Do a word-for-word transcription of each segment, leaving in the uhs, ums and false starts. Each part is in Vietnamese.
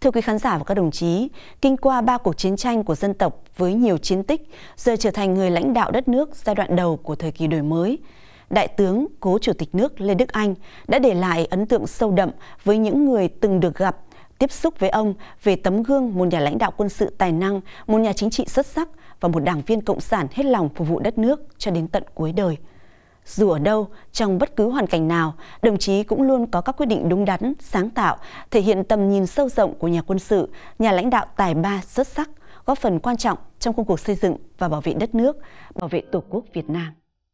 Thưa quý khán giả và các đồng chí, kinh qua ba cuộc chiến tranh của dân tộc với nhiều chiến tích, giờ trở thành người lãnh đạo đất nước giai đoạn đầu của thời kỳ đổi mới, Đại tướng cố Chủ tịch nước Lê Đức Anh đã để lại ấn tượng sâu đậm với những người từng được gặp, tiếp xúc với ông về tấm gương một nhà lãnh đạo quân sự tài năng, một nhà chính trị xuất sắc và một đảng viên cộng sản hết lòng phục vụ đất nước cho đến tận cuối đời. Dù ở đâu, trong bất cứ hoàn cảnh nào, đồng chí cũng luôn có các quyết định đúng đắn, sáng tạo, thể hiện tầm nhìn sâu rộng của nhà quân sự, nhà lãnh đạo tài ba xuất sắc, góp phần quan trọng trong công cuộc xây dựng và bảo vệ đất nước, bảo vệ Tổ quốc Việt Nam.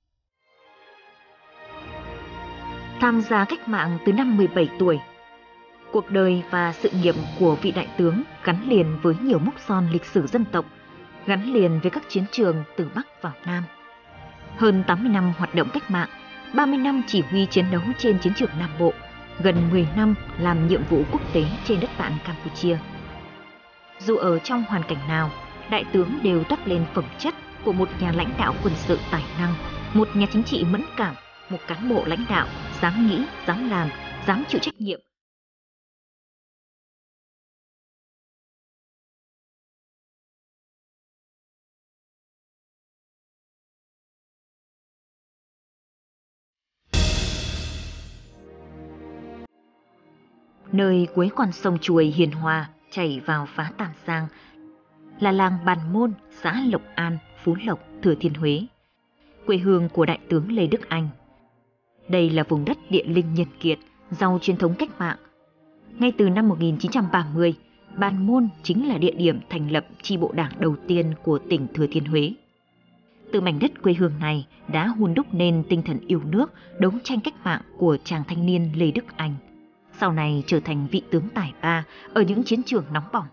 Tham gia cách mạng từ năm mười bảy tuổi, cuộc đời và sự nghiệp của vị đại tướng gắn liền với nhiều mốc son lịch sử dân tộc, gắn liền với các chiến trường từ Bắc vào Nam. Hơn tám mươi năm hoạt động cách mạng, ba mươi năm chỉ huy chiến đấu trên chiến trường Nam Bộ, gần mười năm làm nhiệm vụ quốc tế trên đất bạn Campuchia. Dù ở trong hoàn cảnh nào, đại tướng đều toát lên phẩm chất của một nhà lãnh đạo quân sự tài năng, một nhà chính trị mẫn cảm, một cán bộ lãnh đạo dám nghĩ, dám làm, dám chịu trách nhiệm. Nơi cuối con sông Chuồi hiền hòa chảy vào phá Tam Giang là làng Bàn Môn, xã Lộc An, Phú Lộc, Thừa Thiên Huế, quê hương của đại tướng Lê Đức Anh. Đây là vùng đất địa linh nhân kiệt, giàu truyền thống cách mạng. Ngay từ năm một nghìn chín trăm ba mươi, Bàn Môn chính là địa điểm thành lập chi bộ đảng đầu tiên của tỉnh Thừa Thiên Huế. Từ mảnh đất quê hương này đã hun đúc nên tinh thần yêu nước, đấu tranh cách mạng của chàng thanh niên Lê Đức Anh, sau này trở thành vị tướng tài ba ở những chiến trường nóng bỏng.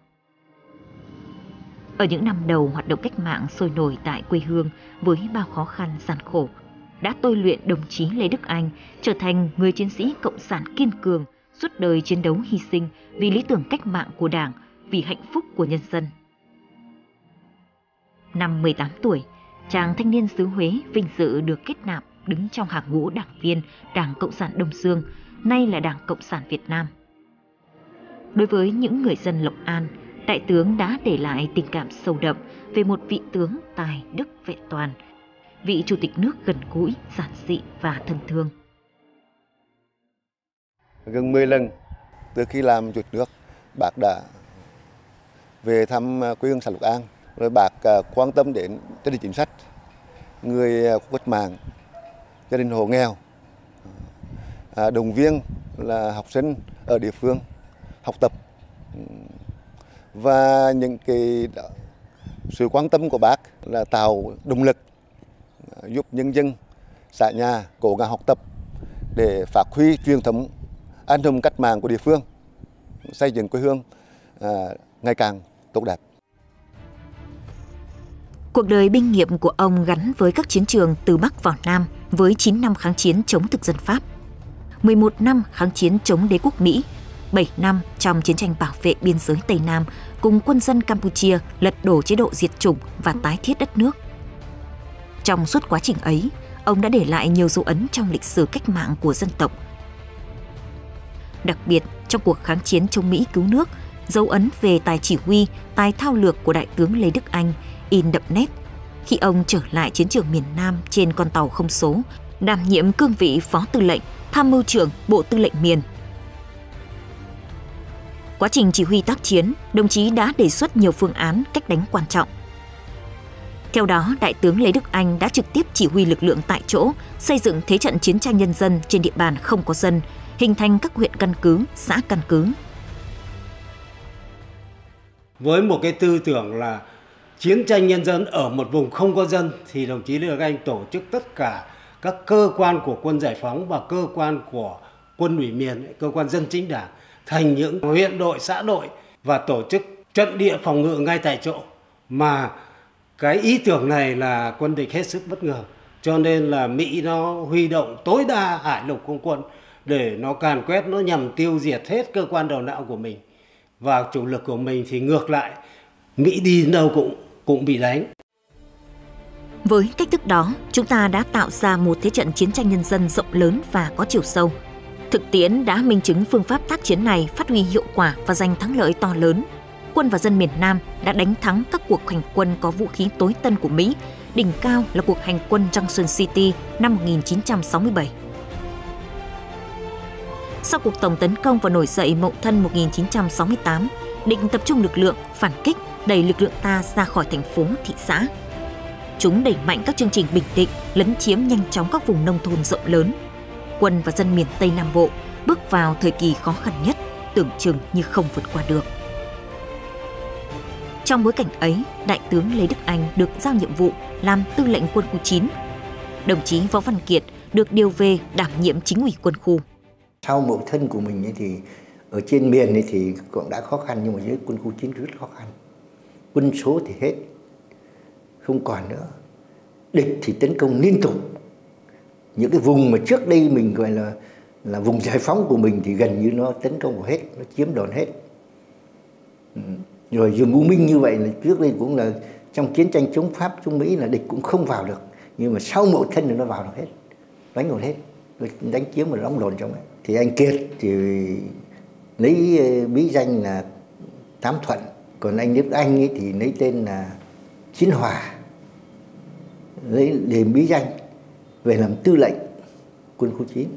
Ở những năm đầu hoạt động cách mạng sôi nổi tại quê hương với bao khó khăn gian khổ, đã tôi luyện đồng chí Lê Đức Anh trở thành người chiến sĩ cộng sản kiên cường, suốt đời chiến đấu hy sinh vì lý tưởng cách mạng của Đảng, vì hạnh phúc của nhân dân. Năm mười tám tuổi, chàng thanh niên xứ Huế vinh dự được kết nạp đứng trong hàng ngũ đảng viên Đảng Cộng sản Đông Dương, nay là Đảng Cộng sản Việt Nam. Đối với những người dân Lộc An, đại tướng đã để lại tình cảm sâu đậm về một vị tướng tài đức vẹn toàn, vị chủ tịch nước gần gũi, giản dị và thân thương. Gần mười lần từ khi làm chủ tịch nước, bác đã về thăm quê hương xã Lộc An, rồi bác quan tâm đến gia đình chính sách, người cách mạng, gia đình hộ nghèo, động viên là học sinh ở địa phương học tập, và những cái sự quan tâm của bác là tạo động lực giúp nhân dân xã nhà cố gắng học tập để phát huy truyền thống anh hùng cách mạng của địa phương, xây dựng quê hương à, ngày càng tốt đẹp. Cuộc đời binh nghiệp của ông gắn với các chiến trường từ Bắc vào Nam với chín năm kháng chiến chống thực dân Pháp, mười một năm kháng chiến chống đế quốc Mỹ, bảy năm trong chiến tranh bảo vệ biên giới Tây Nam cùng quân dân Campuchia lật đổ chế độ diệt chủng và tái thiết đất nước. Trong suốt quá trình ấy, ông đã để lại nhiều dấu ấn trong lịch sử cách mạng của dân tộc. Đặc biệt, trong cuộc kháng chiến chống Mỹ cứu nước, dấu ấn về tài chỉ huy, tài thao lược của đại tướng Lê Đức Anh in đậm nét khi ông trở lại chiến trường miền Nam trên con tàu không số, đảm nhiệm cương vị Phó Tư lệnh, Tham mưu trưởng Bộ Tư lệnh miền. Quá trình chỉ huy tác chiến, đồng chí đã đề xuất nhiều phương án, cách đánh quan trọng. Theo đó, đại tướng Lê Đức Anh đã trực tiếp chỉ huy lực lượng tại chỗ, xây dựng thế trận chiến tranh nhân dân trên địa bàn không có dân, hình thành các huyện căn cứ, xã căn cứ. Với một cái tư tưởng là chiến tranh nhân dân ở một vùng không có dân, thì đồng chí Lê Đức Anh tổ chức tất cả các cơ quan của quân giải phóng và cơ quan của quân ủy miền, cơ quan dân chính đảng thành những huyện đội, xã đội và tổ chức trận địa phòng ngự ngay tại chỗ. Mà cái ý tưởng này là quân địch hết sức bất ngờ, cho nên là Mỹ nó huy động tối đa hải lục không quân để nó càn quét, nó nhằm tiêu diệt hết cơ quan đầu não của mình. Và chủ lực của mình thì ngược lại, Mỹ đi đến đâu cũng, cũng bị đánh. Với cách thức đó, chúng ta đã tạo ra một thế trận chiến tranh nhân dân rộng lớn và có chiều sâu. Thực tiễn đã minh chứng phương pháp tác chiến này phát huy hiệu quả và giành thắng lợi to lớn. Quân và dân miền Nam đã đánh thắng các cuộc hành quân có vũ khí tối tân của Mỹ, đỉnh cao là cuộc hành quân Junction City năm một nghìn chín trăm sáu mươi bảy. Sau cuộc tổng tấn công và nổi dậy Mậu Thân một nghìn chín trăm sáu mươi tám, Địch tập trung lực lượng phản kích, đẩy lực lượng ta ra khỏi thành phố, thị xã. Chúng đẩy mạnh các chương trình bình định, lấn chiếm nhanh chóng các vùng nông thôn rộng lớn. Quân và dân miền Tây Nam Bộ bước vào thời kỳ khó khăn nhất, tưởng chừng như không vượt qua được. Trong bối cảnh ấy, Đại tướng Lê Đức Anh được giao nhiệm vụ làm tư lệnh quân khu chín. Đồng chí Võ Văn Kiệt được điều về đảm nhiệm chính ủy quân khu. Sau Mậu Thân của mình ấy thì ở trên miền ấy thì cũng đã khó khăn, nhưng mà dưới quân khu chín rất khó khăn. Quân số thì hết, không còn nữa. Địch thì tấn công liên tục. Những cái vùng mà trước đây mình gọi là là vùng giải phóng của mình thì gần như nó tấn công hết, nó chiếm đồn hết. Rồi rừng U Minh như vậy là trước đây cũng là trong chiến tranh chống Pháp, chống Mỹ là địch cũng không vào được. Nhưng mà sau Mậu Thân thì nó vào được hết, đánh được hết, đánh chiếm và đóng đồn trong ấy. Thì anh Kiệt thì lấy bí danh là Tám Thuận, còn anh Đức Anh ấy thì lấy tên là Chiến Hòa, lấy để bí danh về làm tư lệnh quân khu chín.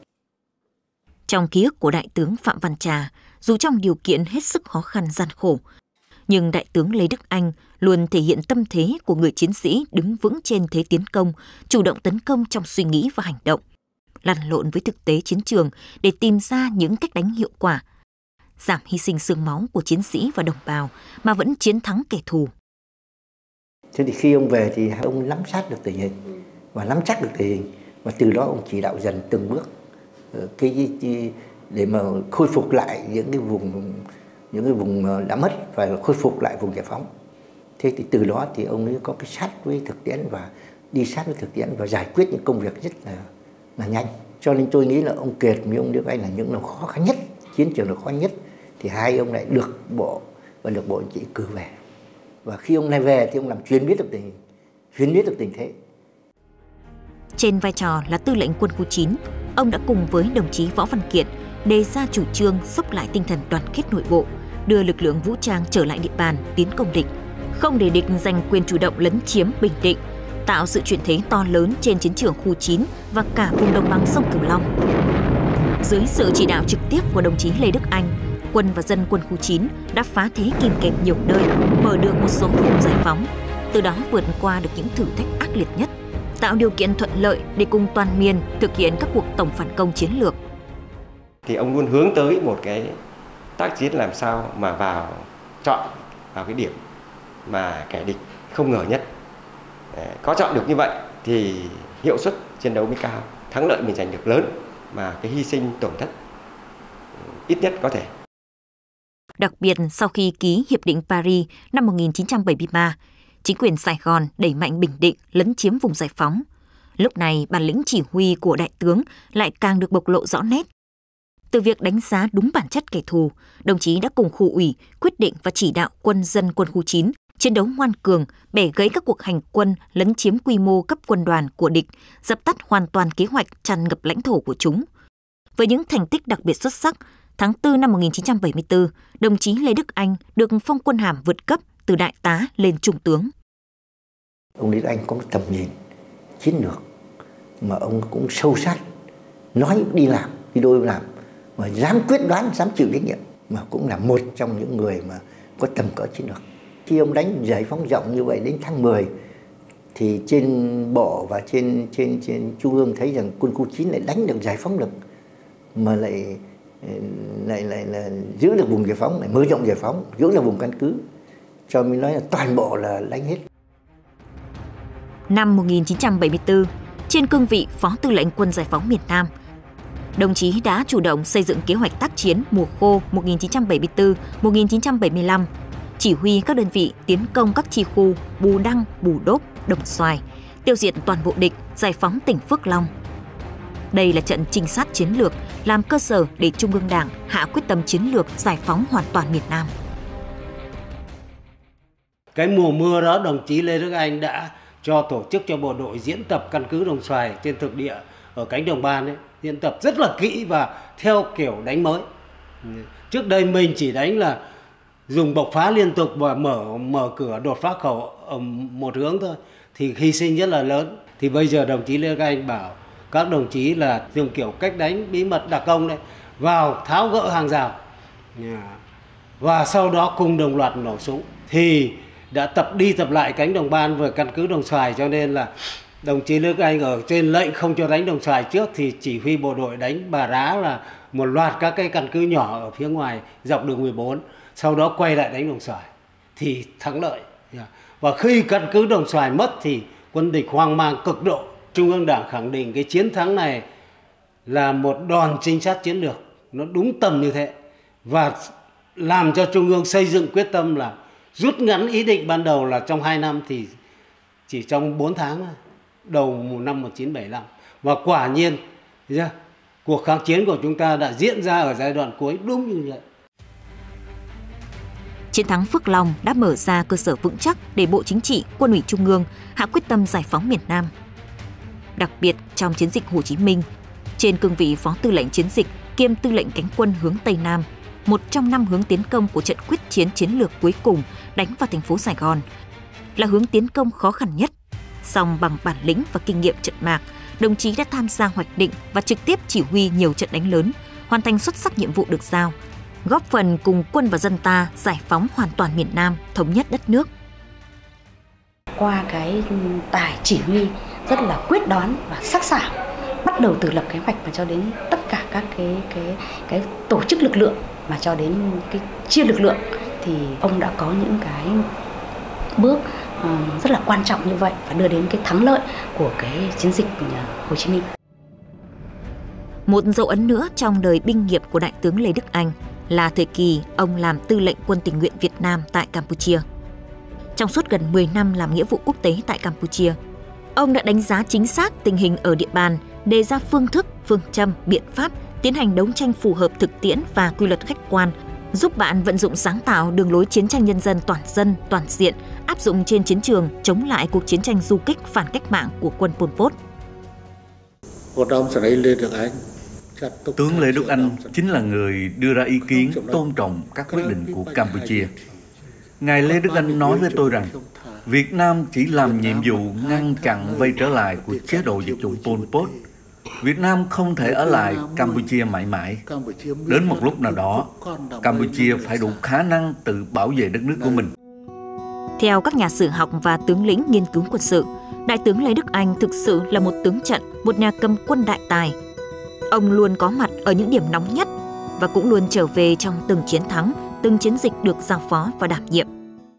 Trong ký ức của Đại tướng Phạm Văn Trà, dù trong điều kiện hết sức khó khăn gian khổ, nhưng Đại tướng Lê Đức Anh luôn thể hiện tâm thế của người chiến sĩ đứng vững trên thế tiến công, chủ động tấn công trong suy nghĩ và hành động, lăn lộn với thực tế chiến trường để tìm ra những cách đánh hiệu quả, giảm hy sinh xương máu của chiến sĩ và đồng bào mà vẫn chiến thắng kẻ thù. Thế thì khi ông về thì ông nắm sát được tình hình và nắm chắc được tình hình, và từ đó ông chỉ đạo dần từng bước cái, cái để mà khôi phục lại những cái vùng những cái vùng đã mất và khôi phục lại vùng giải phóng. Thế thì từ đó thì ông ấy có cái sát với thực tiễn và đi sát với thực tiễn và giải quyết những công việc rất là là nhanh. Cho nên tôi nghĩ là ông Kiệt với ông Đức Anh là những là khó khăn nhất, chiến trường là khó nhất, thì hai ông lại được bộ và được bộ chỉ cử về. Và khi ông này về thì ông làm chuyên biết được tình hình, chuyên biết được tình thế. Trên vai trò là tư lệnh quân khu chín, ông đã cùng với đồng chí Võ Văn Kiệt đề ra chủ trương xốc lại tinh thần đoàn kết nội bộ, đưa lực lượng vũ trang trở lại địa bàn tiến công địch, không để địch giành quyền chủ động lấn chiếm Bình Định, tạo sự chuyển thế to lớn trên chiến trường khu chín và cả vùng đồng bằng sông Cửu Long. Dưới sự chỉ đạo trực tiếp của đồng chí Lê Đức Anh, quân và dân quân khu chín đã phá thế kìm kẹp nhiều nơi, mở được một số vùng giải phóng, từ đó vượt qua được những thử thách ác liệt nhất, tạo điều kiện thuận lợi để cùng toàn miền thực hiện các cuộc tổng phản công chiến lược. Thì ông luôn hướng tới một cái tác chiến làm sao mà vào chọn vào cái điểm mà kẻ địch không ngờ nhất. Có chọn được như vậy thì hiệu suất chiến đấu mới cao, thắng lợi mình giành được lớn mà cái hy sinh tổn thất ít nhất có thể. Đặc biệt sau khi ký Hiệp định Paris năm một nghìn chín trăm bảy mươi ba, chính quyền Sài Gòn đẩy mạnh Bình Định lấn chiếm vùng giải phóng. Lúc này bản lĩnh chỉ huy của đại tướng lại càng được bộc lộ rõ nét. Từ việc đánh giá đúng bản chất kẻ thù, đồng chí đã cùng khu ủy quyết định và chỉ đạo quân dân quân khu chín chiến đấu ngoan cường, bẻ gãy các cuộc hành quân lấn chiếm quy mô cấp quân đoàn của địch, dập tắt hoàn toàn kế hoạch tràn ngập lãnh thổ của chúng. Với những thành tích đặc biệt xuất sắc, tháng tư năm một nghìn chín trăm bảy mươi tư, đồng chí Lê Đức Anh được phong quân hàm vượt cấp từ đại tá lên trung tướng. Ông Lê Đức Anh có một tầm nhìn chiến lược mà ông cũng sâu sát, nói đi làm, đi đôi làm, mà dám quyết đoán, dám chịu trách nhiệm, mà cũng là một trong những người mà có tầm cỡ chiến lược. Khi ông đánh giải phóng rộng như vậy đến tháng mười thì trên bộ và trên trên trên trung ương thấy rằng quân khu chín lại đánh được giải phóng được, mà lại lại lại là giữ được vùng giải phóng, lại mở rộng giải phóng, giữ được vùng căn cứ, cho mình nói là toàn bộ là đánh hết. Năm một nghìn chín trăm bảy mươi tư, trên cương vị Phó Tư lệnh Quân Giải phóng miền Nam, đồng chí đã chủ động xây dựng kế hoạch tác chiến mùa khô một nghìn chín trăm bảy mươi tư đến một nghìn chín trăm bảy mươi lăm, chỉ huy các đơn vị tiến công các chi khu Bù Đăng, Bù Đốp, Đồng Xoài, tiêu diệt toàn bộ địch, giải phóng tỉnh Phước Long. Đây là trận trinh sát chiến lược làm cơ sở để Trung ương Đảng hạ quyết tâm chiến lược giải phóng hoàn toàn miền Nam. Cái mùa mưa đó, đồng chí Lê Đức Anh đã cho tổ chức cho bộ đội diễn tập căn cứ Đồng Xoài trên thực địa ở cánh đồng Ban ấy, diễn tập rất là kỹ và theo kiểu đánh mới. Trước đây mình chỉ đánh là dùng bộc phá liên tục và mở mở cửa đột phá khẩu ở một hướng thôi, thì hy sinh rất là lớn. Thì bây giờ đồng chí Lê Đức Anh bảo các đồng chí là dùng kiểu cách đánh bí mật đặc công đấy, vào tháo gỡ hàng rào và sau đó cùng đồng loạt nổ súng. Thì đã tập đi tập lại cánh đồng Ban và căn cứ Đồng Xoài, cho nên là đồng chí Lê Đức Anh ở trên lệnh không cho đánh Đồng Xoài trước thì chỉ huy bộ đội đánh Bà Rá là một loạt các cái căn cứ nhỏ ở phía ngoài dọc đường mười bốn, sau đó quay lại đánh Đồng Xoài thì thắng lợi. Và khi căn cứ Đồng Xoài mất thì quân địch hoang mang cực độ. Trung ương Đảng khẳng định cái chiến thắng này là một đòn trinh sát chiến lược, nó đúng tầm như thế, và làm cho Trung ương xây dựng quyết tâm là rút ngắn ý định ban đầu là trong hai năm thì chỉ trong bốn tháng đầu năm một nghìn chín trăm bảy mươi lăm. Và quả nhiên cuộc kháng chiến của chúng ta đã diễn ra ở giai đoạn cuối đúng như vậy. Chiến thắng Phước Long đã mở ra cơ sở vững chắc để Bộ Chính trị, Quân ủy Trung ương hạ quyết tâm giải phóng miền Nam. Đặc biệt trong chiến dịch Hồ Chí Minh, trên cương vị Phó Tư lệnh Chiến dịch kiêm Tư lệnh Cánh quân hướng Tây Nam, một trong năm hướng tiến công của trận quyết chiến chiến lược cuối cùng đánh vào thành phố Sài Gòn, là hướng tiến công khó khăn nhất. Song bằng bản lĩnh và kinh nghiệm trận mạc, đồng chí đã tham gia hoạch định và trực tiếp chỉ huy nhiều trận đánh lớn, hoàn thành xuất sắc nhiệm vụ được giao, góp phần cùng quân và dân ta giải phóng hoàn toàn miền Nam, thống nhất đất nước. Qua cái tài chỉ huy rất là quyết đoán và sắc sảo, bắt đầu từ lập kế hoạch mà cho đến tất cả các cái cái cái tổ chức lực lượng mà cho đến cái chia lực lượng, thì ông đã có những cái bước uh, rất là quan trọng như vậy và đưa đến cái thắng lợi của cái chiến dịch Hồ Chí Minh. Một dấu ấn nữa trong đời binh nghiệp của Đại tướng Lê Đức Anh là thời kỳ ông làm tư lệnh quân tình nguyện Việt Nam tại Campuchia. Trong suốt gần mười năm làm nghĩa vụ quốc tế tại Campuchia, ông đã đánh giá chính xác tình hình ở địa bàn, đề ra phương thức, phương châm, biện pháp, tiến hành đấu tranh phù hợp thực tiễn và quy luật khách quan, giúp bạn vận dụng sáng tạo đường lối chiến tranh nhân dân toàn dân, toàn diện, áp dụng trên chiến trường chống lại cuộc chiến tranh du kích phản cách mạng của quân Pol Pot. Tướng Lê Đức Anh chính là người đưa ra ý kiến tôn trọng các quyết định của Campuchia. Ngài Lê Đức Anh nói với tôi rằng, Việt Nam chỉ làm nhiệm vụ ngăn chặn vây trở lại của chế độ diệt chủng Pol Pot. Việt Nam không thể ở lại Campuchia mãi mãi. Đến một lúc nào đó, Campuchia phải đủ khả năng tự bảo vệ đất nước của mình. Theo các nhà sử học và tướng lĩnh nghiên cứu quân sự, Đại tướng Lê Đức Anh thực sự là một tướng trận, một nhà cầm quân đại tài. Ông luôn có mặt ở những điểm nóng nhất và cũng luôn trở về trong từng chiến thắng, từng chiến dịch được giao phó và đảm nhiệm.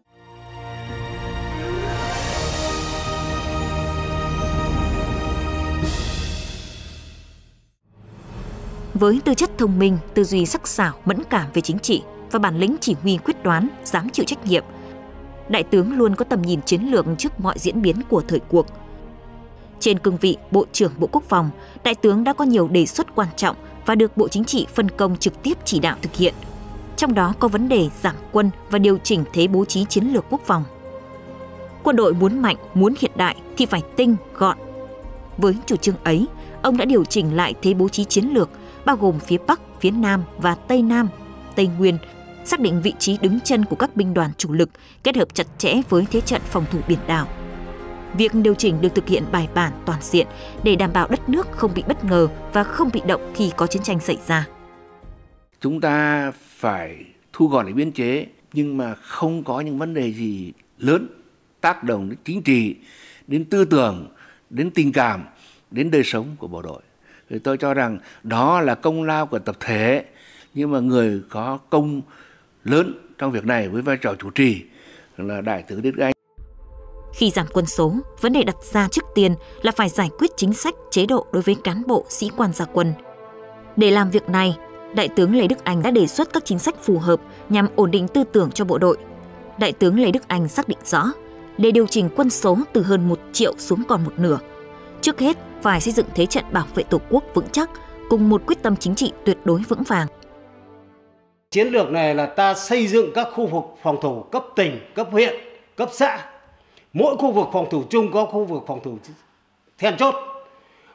Với tư chất thông minh, tư duy sắc sảo, mẫn cảm về chính trị và bản lĩnh chỉ huy quyết đoán, dám chịu trách nhiệm, Đại tướng luôn có tầm nhìn chiến lược trước mọi diễn biến của thời cuộc. Trên cương vị Bộ trưởng Bộ Quốc phòng, Đại tướng đã có nhiều đề xuất quan trọng và được Bộ Chính trị phân công trực tiếp chỉ đạo thực hiện. Trong đó có vấn đề giảm quân và điều chỉnh thế bố trí chiến lược quốc phòng. Quân đội muốn mạnh, muốn hiện đại thì phải tinh, gọn. Với chủ trương ấy, ông đã điều chỉnh lại thế bố trí chiến lược, bao gồm phía Bắc, phía Nam và Tây Nam, Tây Nguyên, xác định vị trí đứng chân của các binh đoàn chủ lực, kết hợp chặt chẽ với thế trận phòng thủ biển đảo. Việc điều chỉnh được thực hiện bài bản toàn diện để đảm bảo đất nước không bị bất ngờ và không bị động khi có chiến tranh xảy ra. Chúng ta phải thu gọn lại biên chế, nhưng mà không có những vấn đề gì lớn tác động đến chính trị, đến tư tưởng, đến tình cảm, đến đời sống của bộ đội. Thì tôi cho rằng đó là công lao của tập thể, nhưng mà người có công lớn trong việc này với vai trò chủ trì là Đại tướng Lê Đức Anh. Khi giảm quân số, vấn đề đặt ra trước tiên là phải giải quyết chính sách, chế độ đối với cán bộ, sĩ quan gia quân. Để làm việc này, Đại tướng Lê Đức Anh đã đề xuất các chính sách phù hợp nhằm ổn định tư tưởng cho bộ đội. Đại tướng Lê Đức Anh xác định rõ, để điều chỉnh quân số từ hơn một triệu xuống còn một nửa, trước hết phải xây dựng thế trận bảo vệ Tổ quốc vững chắc cùng một quyết tâm chính trị tuyệt đối vững vàng. Chiến lược này là ta xây dựng các khu vực phòng thủ cấp tỉnh, cấp huyện, cấp xã. Mỗi khu vực phòng thủ chung có khu vực phòng thủ then chốt.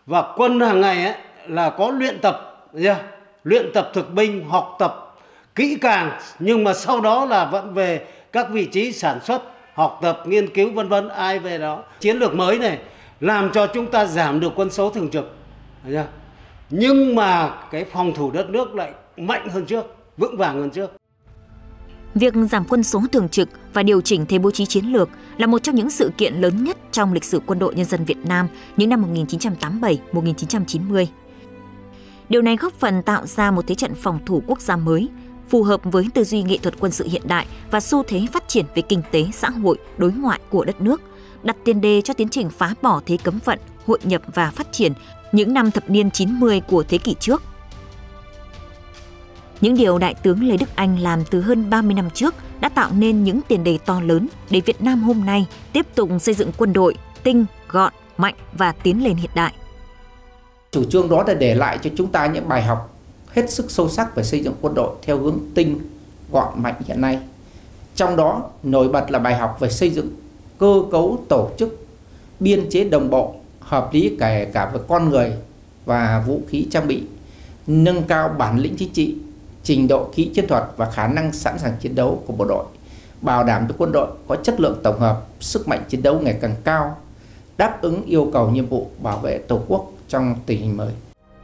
Và quân hàng ngày ấy là có luyện tập, yeah, luyện tập thực binh, học tập kỹ càng, nhưng mà sau đó là vẫn về các vị trí sản xuất, học tập, nghiên cứu vân vân, ai về đó. Chiến lược mới này làm cho chúng ta giảm được quân số thường trực, yeah, nhưng mà cái phòng thủ đất nước lại mạnh hơn trước, vững vàng hơn trước. Việc giảm quân số thường trực và điều chỉnh thế bố trí chiến lược là một trong những sự kiện lớn nhất trong lịch sử Quân đội Nhân dân Việt Nam những năm một nghìn chín trăm tám mươi bảy đến một nghìn chín trăm chín mươi. Điều này góp phần tạo ra một thế trận phòng thủ quốc gia mới, phù hợp với tư duy nghệ thuật quân sự hiện đại và xu thế phát triển về kinh tế, xã hội, đối ngoại của đất nước, đặt tiền đề cho tiến trình phá bỏ thế cấm vận, hội nhập và phát triển những năm thập niên chín mươi của thế kỷ trước. Những điều Đại tướng Lê Đức Anh làm từ hơn ba mươi năm trước đã tạo nên những tiền đề to lớn để Việt Nam hôm nay tiếp tục xây dựng quân đội tinh, gọn, mạnh và tiến lên hiện đại. Chủ trương đó đã để lại cho chúng ta những bài học hết sức sâu sắc về xây dựng quân đội theo hướng tinh, gọn, mạnh hiện nay. Trong đó nổi bật là bài học về xây dựng cơ cấu tổ chức, biên chế đồng bộ, hợp lý kể cả về con người và vũ khí trang bị, nâng cao bản lĩnh chính trị, trình độ kỹ chiến thuật và khả năng sẵn sàng chiến đấu của bộ đội, bảo đảm cho quân đội có chất lượng tổng hợp, sức mạnh chiến đấu ngày càng cao, đáp ứng yêu cầu nhiệm vụ bảo vệ Tổ quốc trong tình hình mới.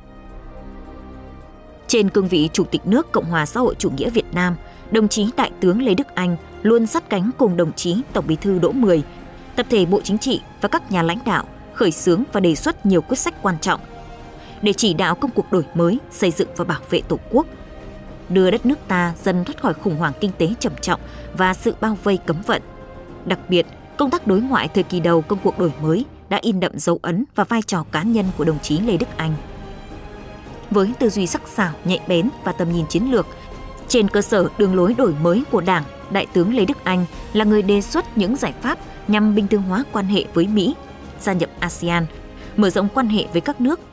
Trên cương vị Chủ tịch nước Cộng hòa xã hội chủ nghĩa Việt Nam, đồng chí Đại tướng Lê Đức Anh luôn sát cánh cùng đồng chí Tổng Bí thư Đỗ Mười, tập thể Bộ Chính trị và các nhà lãnh đạo khởi xướng và đề xuất nhiều quyết sách quan trọng để chỉ đạo công cuộc đổi mới, xây dựng và bảo vệ Tổ quốc, đưa đất nước ta dần thoát khỏi khủng hoảng kinh tế trầm trọng và sự bao vây cấm vận. Đặc biệt, công tác đối ngoại thời kỳ đầu công cuộc đổi mới đã in đậm dấu ấn và vai trò cá nhân của đồng chí Lê Đức Anh. Với tư duy sắc sảo, nhạy bén và tầm nhìn chiến lược, trên cơ sở đường lối đổi mới của Đảng, Đại tướng Lê Đức Anh là người đề xuất những giải pháp nhằm bình thường hóa quan hệ với Mỹ, gia nhập a sê an, mở rộng quan hệ với các nước.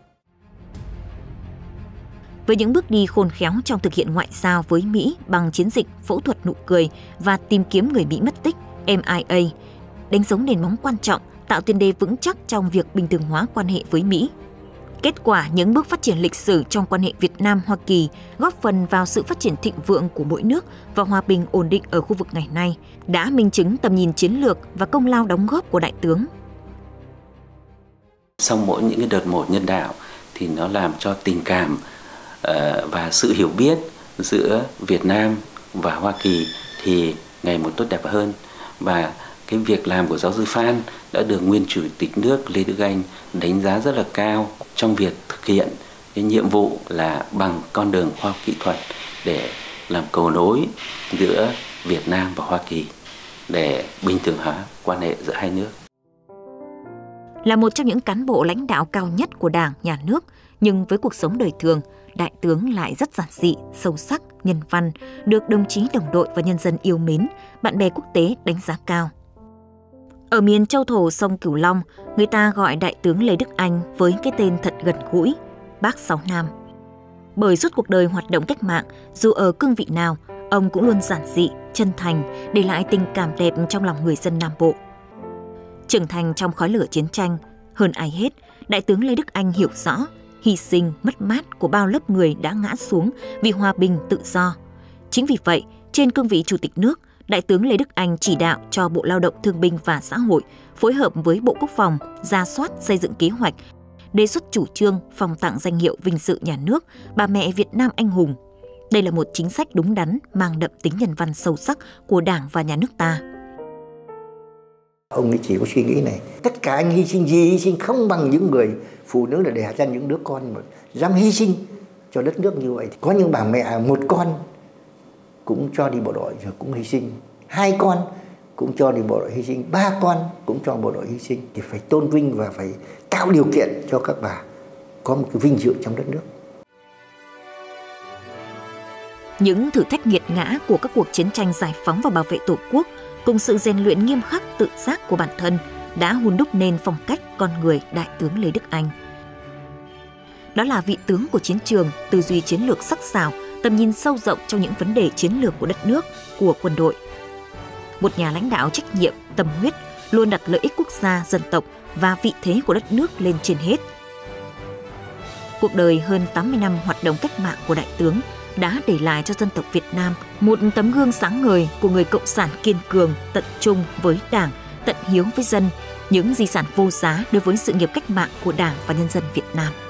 Với những bước đi khôn khéo trong thực hiện ngoại giao với Mỹ bằng chiến dịch phẫu thuật nụ cười và tìm kiếm người Mỹ mất tích em i a, đánh dấu nền móng quan trọng tạo tiền đề vững chắc trong việc bình thường hóa quan hệ với Mỹ. Kết quả những bước phát triển lịch sử trong quan hệ Việt Nam-Hoa Kỳ góp phần vào sự phát triển thịnh vượng của mỗi nước và hòa bình ổn định ở khu vực ngày nay, đã minh chứng tầm nhìn chiến lược và công lao đóng góp của Đại tướng. Sau mỗi những cái đợt mổ nhân đạo thì nó làm cho tình cảm uh, và sự hiểu biết giữa Việt Nam và Hoa Kỳ thì ngày một tốt đẹp hơn. Và cái việc làm của giáo sư Phan đã được nguyên Chủ tịch nước Lê Đức Anh đánh giá rất là cao trong việc thực hiện cái nhiệm vụ là bằng con đường khoa học kỹ thuật để làm cầu nối giữa Việt Nam và Hoa Kỳ để bình thường hóa quan hệ giữa hai nước. Là một trong những cán bộ lãnh đạo cao nhất của Đảng, Nhà nước, nhưng với cuộc sống đời thường, Đại tướng lại rất giản dị, sâu sắc, nhân văn, được đồng chí đồng đội và nhân dân yêu mến, bạn bè quốc tế đánh giá cao. Ở miền châu thổ sông Cửu Long, người ta gọi Đại tướng Lê Đức Anh với cái tên thật gần gũi, Bác Sáu Nam. Bởi suốt cuộc đời hoạt động cách mạng, dù ở cương vị nào, ông cũng luôn giản dị, chân thành, để lại tình cảm đẹp trong lòng người dân Nam Bộ. Trưởng thành trong khói lửa chiến tranh, hơn ai hết, Đại tướng Lê Đức Anh hiểu rõ hy sinh, mất mát của bao lớp người đã ngã xuống vì hòa bình, tự do. Chính vì vậy, trên cương vị Chủ tịch nước, Đại tướng Lê Đức Anh chỉ đạo cho Bộ Lao động Thương binh và Xã hội phối hợp với Bộ Quốc phòng rà soát xây dựng kế hoạch, đề xuất chủ trương phong tặng danh hiệu vinh dự nhà nước Bà mẹ Việt Nam anh hùng. Đây là một chính sách đúng đắn, mang đậm tính nhân văn sâu sắc của Đảng và Nhà nước ta. Ông ấy chỉ có suy nghĩ này, tất cả anh hy sinh gì hy sinh không bằng những người phụ nữ là đẻ ra những đứa con mà dám hy sinh cho đất nước như vậy. Có những bà mẹ một con cũng cho đi bộ đội rồi cũng hy sinh, hai con cũng cho đi bộ đội hy sinh, ba con cũng cho bộ đội hy sinh, thì phải tôn vinh và phải tạo điều kiện cho các bà có một cái vinh dự trong đất nước. Những thử thách nghiệt ngã của các cuộc chiến tranh giải phóng và bảo vệ Tổ quốc cùng sự rèn luyện nghiêm khắc tự giác của bản thân đã hun đúc nên phong cách con người Đại tướng Lê Đức Anh. Đó là vị tướng của chiến trường, tư duy chiến lược sắc sảo, tầm nhìn sâu rộng trong những vấn đề chiến lược của đất nước, của quân đội. Một nhà lãnh đạo trách nhiệm, tâm huyết, luôn đặt lợi ích quốc gia, dân tộc và vị thế của đất nước lên trên hết. Cuộc đời hơn tám mươi năm hoạt động cách mạng của Đại tướng đã để lại cho dân tộc Việt Nam một tấm gương sáng ngời của người cộng sản kiên cường, tận trung với Đảng, tận hiếu với dân, những di sản vô giá đối với sự nghiệp cách mạng của Đảng và nhân dân Việt Nam.